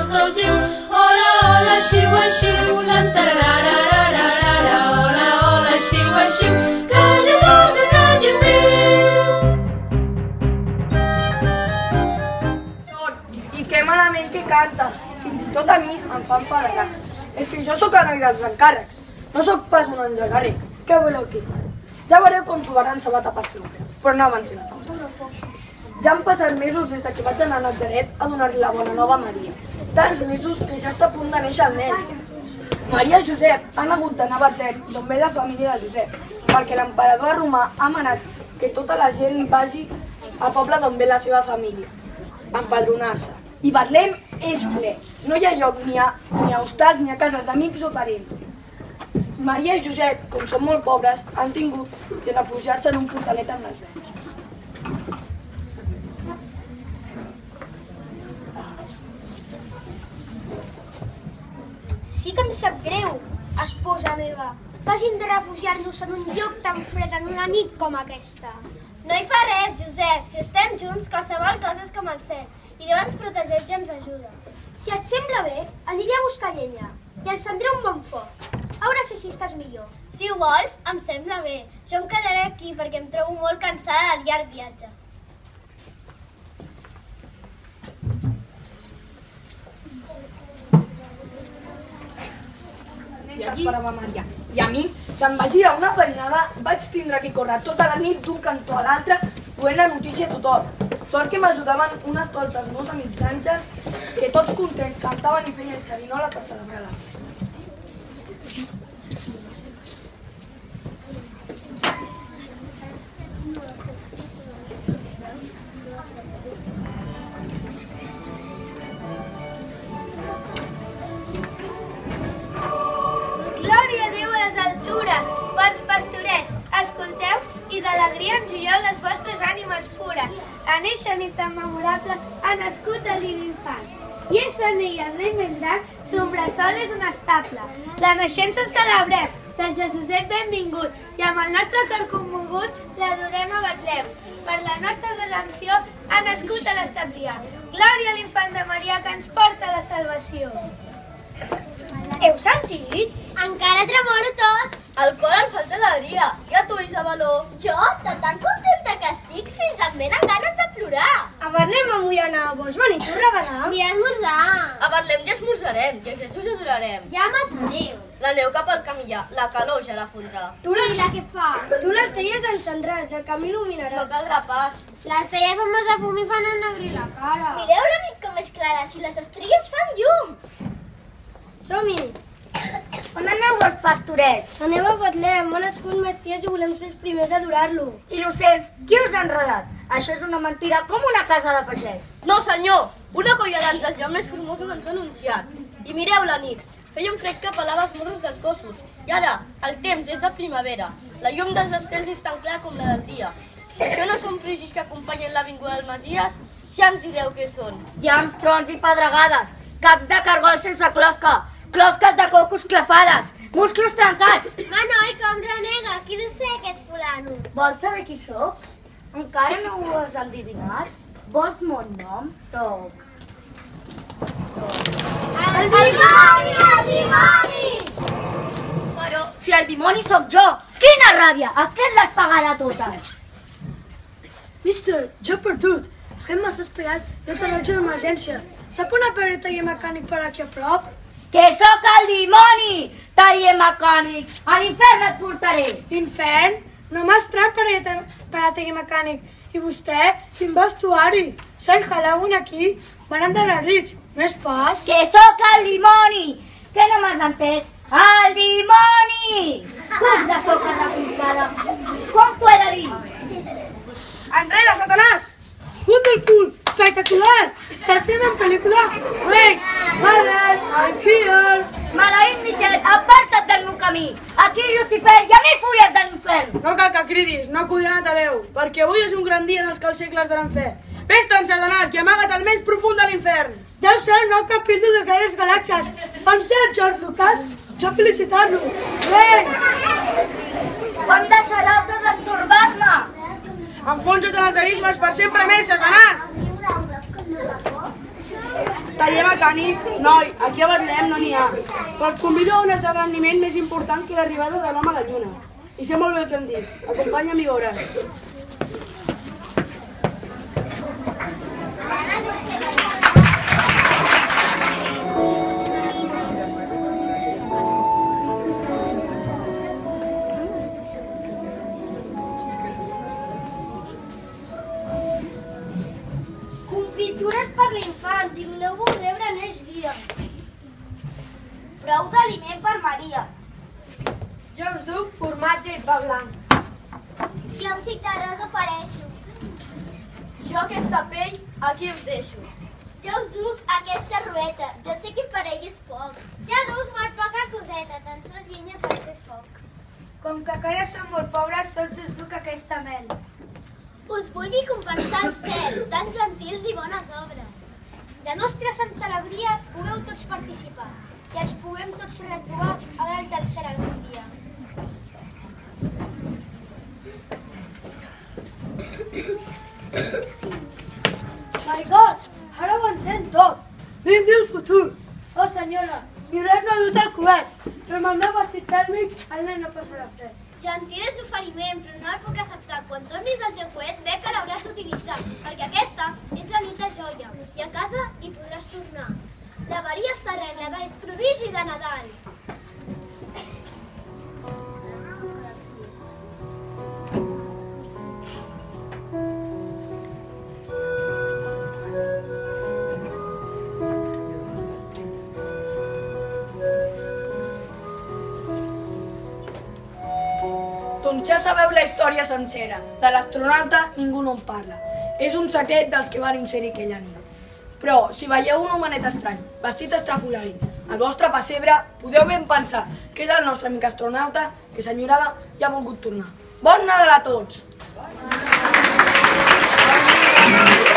tots diu hola, hola, xiu, xiu, lantarararararara, hola, hola, xiu, xiu, que Jesús és el Jesús. I que malament que canta, fins i tot a mi em fa enfadar. És que jo sóc el rei dels encàrrecs, no sóc pas un engegarrer. Què voleu que faci? Ja veureu com trobaran sabata per seu peu, però no avancem. Ja han passat mesos des que vaig anar a Nazaret a donar-li la bona nova a Maria. Tants mesos que ja està a punt de néixer el nen. Maria i Josep han hagut d'anar a Betlem, d'on ve la família de Josep, perquè l'emperador romà ha manat que tota la gent vagi al poble d'on ve la seva família, a empadronar-se. I Betlem és ple, no hi ha lloc ni a hostals ni a cases d'amics o parents. Maria i Josep, com són molt pobres, han tingut que refugiar-se en un portalet amb les venes. Sí que em sap greu, esposa meva, que hàgim de refugiar-nos en un lloc tan fred en una nit com aquesta. No hi fa res, Josep. Si estem junts, qualsevol cosa és com el cel. I Déu ens protegeix i ens ajuda. Si et sembla bé, aniré a buscar llenya i encendré un bon foc. A veure si així estàs millor. Si ho vols, em sembla bé. Jo em quedaré aquí perquè em trobo molt cansada del llarg viatge. I allí esperava Maria. I a mi se'm va girar una farinada, vaig tindre que córrer tota la nit d'un cantó a l'altre, duent la notícia a tothom. Sort que m'ajudaven unes toltes meus amics àngels, que tots contents cantaven i feien xerinola per celebrar la festa. Glòria a Déu a les altures, bons pastorets, escolteu i d'alegria enjoieu les vostres ànimes pures. En eixa nit tan memorable ha nascut el divin infant. I és en ell el rei Mendat, sombressol és un estable. La naixença celebrem, del Jesuset benvingut, i amb el nostre cor commogut l'adorem a Betlem. Per la nostra redempció ha nascut a l'establia. Glòria a l'infant de Maria que ens porta a la salvació. Heu sentit? Encara tremolo tot. El cor em falta alegria. I a tu, Isabeló? Jo, de tan contenta que estic, fins em venen ganes de plorar. A Betlem avui anar, vols venir tu, regalar? Vull esmorzar. A Betlem ja esmorzarem i a Jesús adorarem. Ja m'espereu. La neu cap al camí ja, la calor ja la fondrà. Tu les, la que fa. tu les teies encendràs, el camí il·luminarà. No caldrà pas. Les teies amb de fum i fan ennegrir la cara. Mireu la nit com és clara, si les estrelles fan llum. Som-hi! On aneu els pastorets? Anem a Betlem, on ha nascut Messies i volem ser els primers a adorar-lo. Innocents, qui us ha enredat? Això és una mentira com una casa de pagès. No, senyor! Una colla d'àngels ja més formosos ens ha anunciat. I mireu la nit. Feia un fred que pelava els morros dels gossos. I ara, el temps és de primavera. La llum dels estels és tan clara com la del dia. Això no són prodigis que acompanyen la vinguda del Messies? Ja ens direu què són. Llams, trons i pedregades, caps de cargol sense closca, closques de cocos clafades, musclos trencats. Manoi, com renega, qui deu ser aquest fulano? Vols saber qui sóc? Encara no ho has endivinat? Vols mon nom? Soc... El dimoni, el dimoni! Però si el dimoni sóc jo, quina ràbia! A què les pagarà totes? Mister, jo he perdut. Hem massa esperat i he d'anar d'emergència. Sap una pereta i mecànic per aquí a prop? Que sóc el dimoni! Taller mecànic! A l'infern et portaré! Infern? No m'estrany per taller mecànic. I vostè, quin vestuari? Sant Halloween aquí? Van endarrer rits, no és pas? Que sóc el dimoni! Que no m'has entès? El dimoni! Cucs de soca replicada! Com t'ho he de dir? Enrere, Satanàs! Wonderful! Espectacular! Estàs fent una pel·lícula? Wait! Mother, I'm here! Maleït Miquel, aparta't del meu camí! Aquí Lucifer i a mi fúries de l'infern! No cal que cridis, no acudirà a veu, perquè avui és un gran dia en els que els segles daran fe. Vés-te'n, Satanàs, que amaga't al més profund de l'infern! Deu ser el nou capítol de Guerres Galàxies. On ser, George Lucas? Jo felicitar-lo. Vinc! Quan deixaràs de destorbar-me? Enfonsa't en els abismes per sempre més, Satanàs! Taller mecànic? Noi, aquí a Betlem no n'hi ha. Però et convido a un esdeveniment més important que l'arribada de l'home a la lluna. I sé molt bé el que em dic. Acompanya'm i veuràs. Confitures per l'infant, digneu-vos rebre en ells dia. Prou d'aliment per Maria. Jo us duc formatge i pa blanc. Jo un xic d'arròs ofereixo. Jo aquesta pell aquí us deixo. Jo us duc aquesta rueta. Jo sé que per ell és poc. Jo duc molt poca coseta, tan sols llenya per fer foc. Com que encara som molt pobres, sols us duc aquesta mel. Us vulgui compensar el cel, tan gentils i bones obres. De nostra santa alegria pugueu tots participar i ens puguem tots retrobar a dalt del cel algun dia. My God, ara ho entenc tot. Vingui el futur. Oh, senyora, mi res no ha dut el cobert, però amb el meu vestit tèrmic el nen no passarà fred. Gentil és oferiment, però no el puc acceptar. Quan tornis al teu coet, ve que l'hauràs d'utilitzar, perquè aquesta és la nit de joia, i a casa hi podràs tornar. La varia està arreglada, és prodigi de Nadal. Doncs ja sabeu la història sencera. De l'astronauta ningú no en parla. És un secret dels que van ser-hi aquella nit. Però, si veieu un homenet estrany, vestit estrafolari, al vostre pessebre, podeu ben pensar que és el nostre amic astronauta que s'enyorava i ha volgut tornar. Bon Nadal a tots!